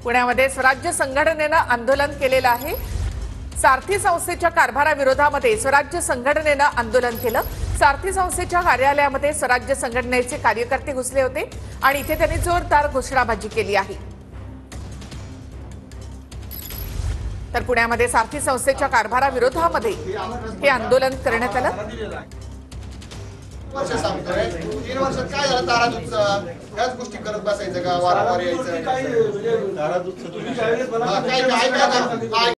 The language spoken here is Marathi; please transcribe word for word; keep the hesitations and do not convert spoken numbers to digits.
पुण्यामध्ये स्वराज्य संघटनेनं आंदोलन केलेलं आहे। सारथी संस्थेच्या कारभाराविरोधामध्ये स्वराज्य संघटनेनं आंदोलन केलं। सारथी संस्थेच्या कार्यालयामध्ये स्वराज्य संघटनेचे कार्यकर्ते घुसले होते आणि इथे त्यांनी जोरदार घोषणाबाजी केली आहे। तर पुण्यामध्ये सारथी संस्थेच्या कारभाराविरोधामध्ये हे आंदोलन करण्यात आलं। वर्ष सांगतोय तीन वर्षात काय झालं तारादूतचं याच गोष्टी करत बसायचं का वारंवार यायचं तारादूतचं तुम्ही काय काय